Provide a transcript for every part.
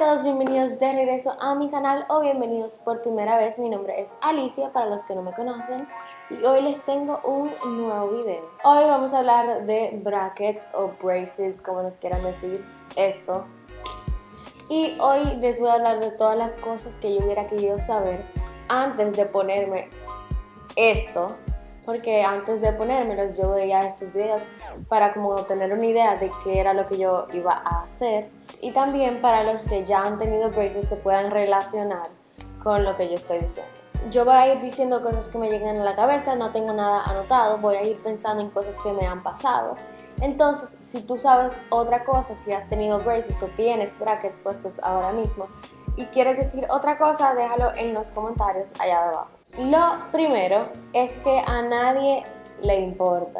todos, bienvenidos de regreso a mi canal o bienvenidos por primera vez. Mi nombre es Alicia, para los que no me conocen, y hoy les tengo un nuevo video. Hoy vamos a hablar de brackets o braces, como nos quieran decir esto. Y hoy les voy a hablar de todas las cosas que yo hubiera querido saber antes de ponerme esto. Porque antes de ponérmelos yo veía estos videos para como tener una idea de qué era lo que yo iba a hacer, y también para los que ya han tenido braces se puedan relacionar con lo que yo estoy diciendo. Yo voy a ir diciendo cosas que me llegan a la cabeza, no tengo nada anotado, voy a ir pensando en cosas que me han pasado. Entonces, si tú sabes otra cosa, si has tenido braces o tienes brackets puestos ahora mismo y quieres decir otra cosa, déjalo en los comentarios allá abajo. Lo primero es que a nadie le importa.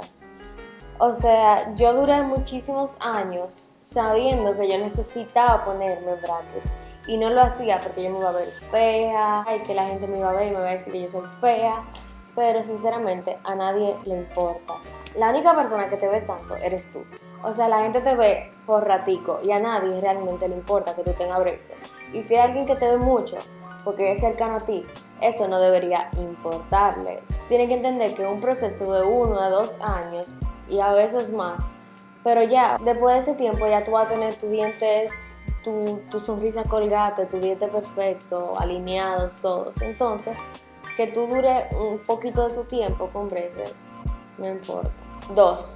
O sea, yo duré muchísimos años sabiendo que yo necesitaba ponerme brackets y no lo hacía porque yo me iba a ver fea y que la gente me iba a ver y me iba a decir que yo soy fea, pero sinceramente a nadie le importa. La única persona que te ve tanto eres tú. O sea, la gente te ve por ratico y a nadie realmente le importa que tú tengas braces. Y si hay alguien que te ve mucho porque es cercano a ti, eso no debería importarle. Tienen que entender que es un proceso de 1 a 2 años y a veces más, pero ya después de ese tiempo ya tú vas a tener tu diente, tu sonrisa colgate, tu diente perfecto, alineados todos. Entonces, que tú dure un poquito de tu tiempo con braces, no importa. 2.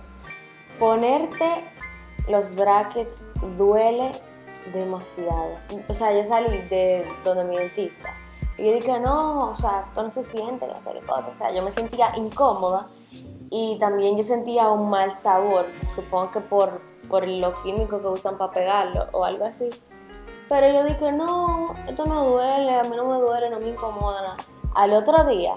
Ponerte los brackets duele demasiado. O sea, yo salí de donde mi dentista y yo dije, no, o sea, esto no se siente, hacer cosas. O sea, yo me sentía incómoda y también yo sentía un mal sabor, supongo que por los químicos que usan para pegarlo o algo así. Pero yo dije, no, esto no duele, a mí no me duele, no me incomoda nada. Al otro día,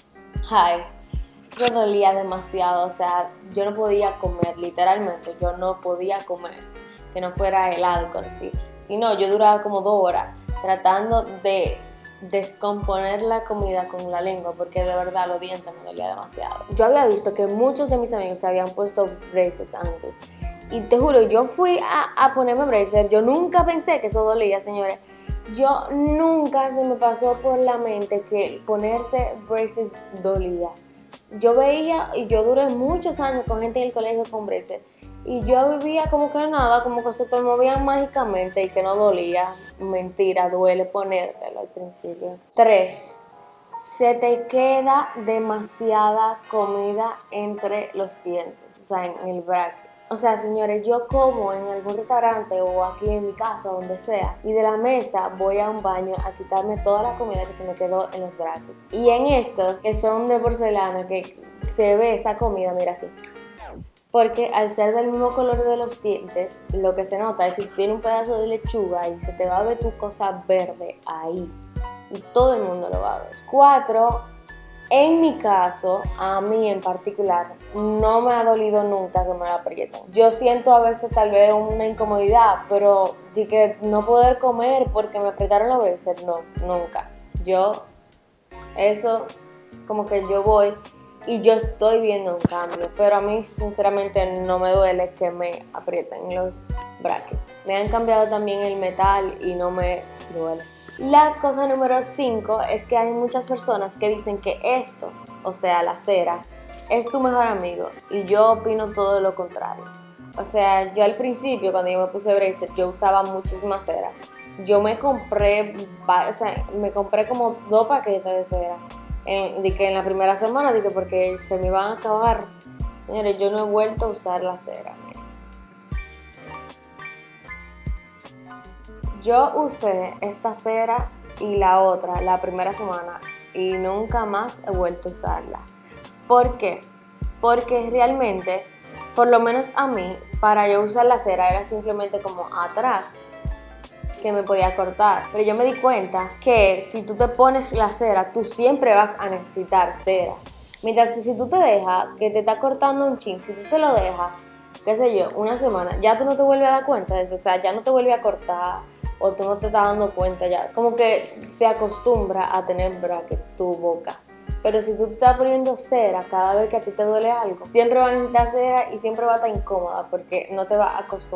ay, me dolía demasiado, o sea, yo no podía comer, literalmente, yo no podía comer, que no fuera helado y cosas así. Si no, yo duraba como 2 horas tratando de descomponer la comida con la lengua, porque de verdad los dientes me dolía demasiado. Yo había visto que muchos de mis amigos se habían puesto braces antes, y te juro, yo fui a ponerme braces, yo nunca pensé que eso dolía, señores. Yo nunca se me pasó por la mente que ponerse braces dolía. Yo veía, y yo duré muchos años con gente en el colegio con braces, y yo vivía como que nada, como que se te movían mágicamente y que no dolía. Mentira, duele ponértelo al principio. 3. Se te queda demasiada comida entre los dientes, o sea, en el bracket. O sea, señores, yo como en algún restaurante o aquí en mi casa, donde sea, y de la mesa voy a un baño a quitarme toda la comida que se me quedó en los brackets. Y en estos, que son de porcelana, que se ve esa comida, mira así. Porque al ser del mismo color de los dientes, lo que se nota es si tiene un pedazo de lechuga y se te va a ver tu cosa verde ahí. Y todo el mundo lo va a ver. 4. En mi caso, a mí en particular, no me ha dolido nunca que me la aprieten. Yo siento a veces tal vez una incomodidad, pero de que no poder comer porque me apretaron los braces, no, nunca. Eso, como que yo voy y yo estoy viendo un cambio, pero a mí sinceramente no me duele que me aprieten los brackets. Me han cambiado también el metal y no me duele. La cosa número 5 es que hay muchas personas que dicen que esto, o sea, la cera, es tu mejor amigo, y yo opino todo lo contrario. O sea, yo al principio, cuando yo me puse braces, yo usaba muchísima cera. Yo me compré como 2 paquetes de cera. De que en la primera semana, dije porque se me iban a acabar. Señores, yo no he vuelto a usar la cera. Yo usé esta cera y la otra la primera semana y nunca más he vuelto a usarla. ¿Por qué? Porque realmente, por lo menos a mí, para yo usar la cera era simplemente como atrás, que me podía cortar. Pero yo me di cuenta que si tú te pones la cera, tú siempre vas a necesitar cera. Mientras que si tú te dejas, que te está cortando un chin, si tú te lo dejas, qué sé yo, una semana, ya tú no te vuelves a dar cuenta de eso. O sea, ya no te vuelve a cortar o tú no te estás dando cuenta ya. Como que se acostumbra a tener brackets tu boca. Pero si tú te estás poniendo cera cada vez que a ti te duele algo, siempre va a necesitar cera y siempre va a estar incómoda porque no te va a acostumbrar.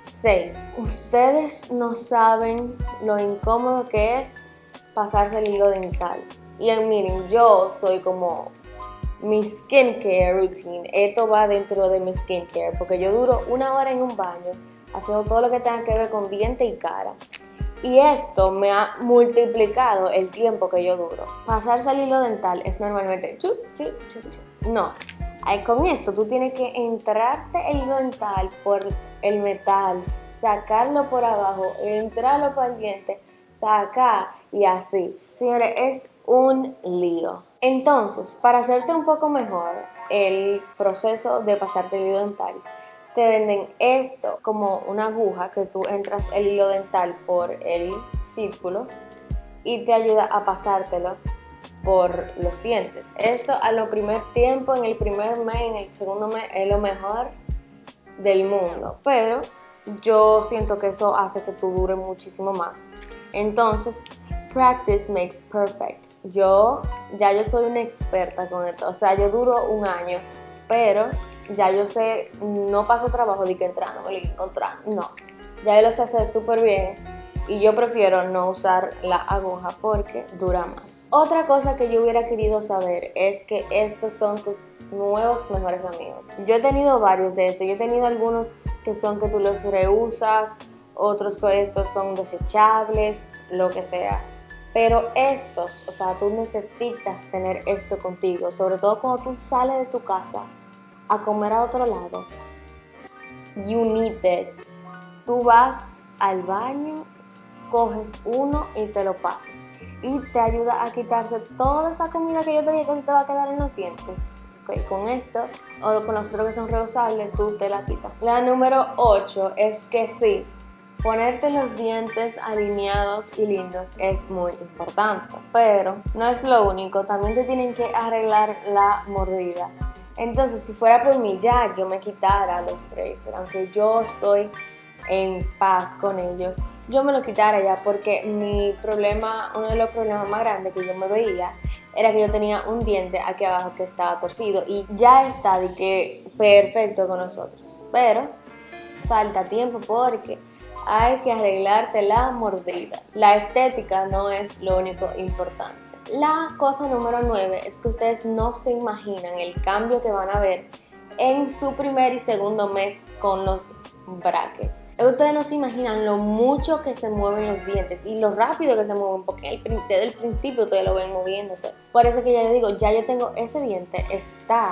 6. Ustedes no saben lo incómodo que es pasarse el hilo dental. Y miren, yo soy como mi skincare routine. Esto va dentro de mi skincare porque yo duro 1 hora en un baño haciendo todo lo que tenga que ver con diente y cara. Y esto me ha multiplicado el tiempo que yo duro. Pasarse el hilo dental es normalmente no. Con esto tú tienes que entrarte el hilo dental por el metal, sacarlo por abajo, entrarlo por el diente, sacar y así. Señores, es un lío. Entonces, para hacerte un poco mejor el proceso de pasarte el hilo dental, te venden esto como una aguja que tú entras el hilo dental por el círculo y te ayuda a pasártelo por los dientes. Esto a lo primer tiempo, en el primer mes, en el segundo mes, es lo mejor del mundo, pero yo siento que eso hace que tú dure muchísimo más. Entonces, practice makes perfect. Yo soy una experta con esto, o sea, yo duro 1 año, pero ya yo sé, no paso trabajo de que entrando, no, ya yo lo sé hacer súper bien. Y yo prefiero no usar la aguja porque dura más. Otra cosa que yo hubiera querido saber es que estos son tus nuevos mejores amigos. Yo he tenido varios de estos. Yo he tenido algunos que son que tú los reusas, otros que estos son desechables, lo que sea. Pero estos, o sea, tú necesitas tener esto contigo, sobre todo cuando tú sales de tu casa a comer a otro lado. You need this. Tú vas al baño, coges uno y te lo pasas y te ayuda a quitarse toda esa comida que yo te dije que se te va a quedar en los dientes. Okay, con esto o con los otros que son reusables tú te la quitas. La número 8 es que sí, ponerte los dientes alineados y lindos es muy importante, pero no es lo único, también te tienen que arreglar la mordida. Entonces, si fuera por mí, ya yo me quitara los braces, aunque yo estoy en paz con ellos, yo me lo quitara ya, porque mi problema, uno de los problemas más grandes que yo me veía era que yo tenía un diente aquí abajo que estaba torcido y ya está de que perfecto con nosotros, pero falta tiempo porque hay que arreglarte la mordida. La estética no es lo único importante. La cosa número 9 es que ustedes no se imaginan el cambio que van a ver en su primer y segundo mes con los brackets. Ustedes no se imaginan lo mucho que se mueven los dientes y lo rápido que se mueven, porque desde el principio ustedes lo ven moviéndose. Por eso que ya les digo, ya yo tengo ese diente, está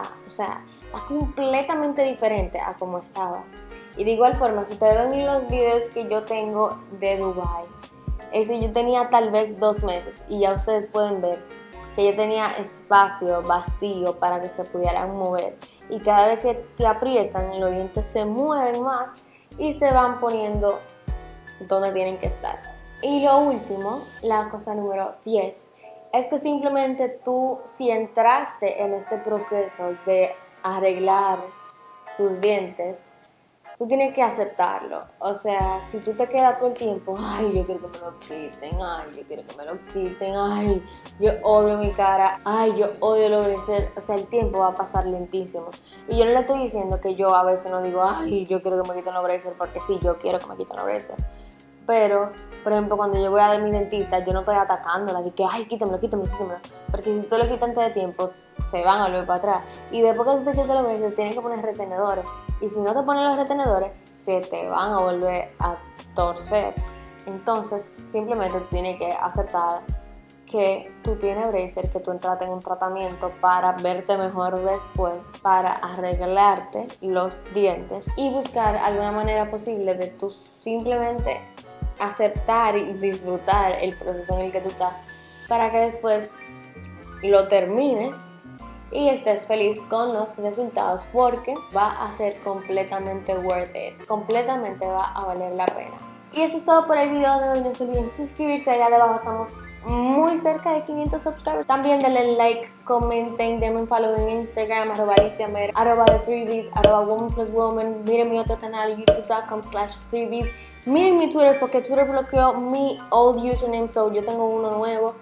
completamente diferente a como estaba. Y de igual forma, si ustedes ven los videos que yo tengo de Dubai, ese yo tenía tal vez 2 meses y ya ustedes pueden ver que yo tenía espacio vacío para que se pudieran mover, y cada vez que te aprietan los dientes se mueven más y se van poniendo donde tienen que estar. Y lo último, la cosa número 10, es que simplemente tú, si entraste en este proceso de arreglar tus dientes, tú tienes que aceptarlo. O sea, si tú te quedas todo el tiempo, ay, yo quiero que me lo quiten, ay, yo quiero que me lo quiten, ay, yo odio mi cara, ay, yo odio los braces, o sea, el tiempo va a pasar lentísimo. Y yo no le estoy diciendo que yo a veces no digo, ay, yo quiero que me quiten los braces, porque sí, yo quiero que me quiten los braces. Pero, por ejemplo, cuando yo voy a mi dentista, yo no estoy atacándola de que, ay, quítamelo, porque si tú lo quitas antes de tiempo, se van a volver para atrás. Y después que tú te quites los braces, tienes que poner retenedores. Y si no te ponen los retenedores, se te van a volver a torcer. Entonces, simplemente tú tienes que aceptar que tú tienes braces, que tú entraste en un tratamiento para verte mejor después, para arreglarte los dientes y buscar alguna manera posible de tú simplemente aceptar y disfrutar el proceso en el que tú estás, para que después lo termines y estés feliz con los resultados, porque va a ser completamente worth it, completamente va a valer la pena. Y eso es todo por el video de hoy. No se olviden suscribirse, allá debajo estamos muy cerca de 500 subscribers. También denle like, comenten, denme un follow en Instagram, @AliciaMera, @The3Vs, @WomanPlusWoman. Miren mi otro canal, youtube.com/3Vs. Miren mi Twitter, porque Twitter bloqueó mi old username, so yo tengo uno nuevo,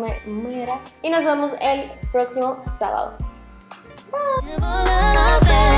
@AliciaMera. Y nos vemos el próximo sábado. Bye.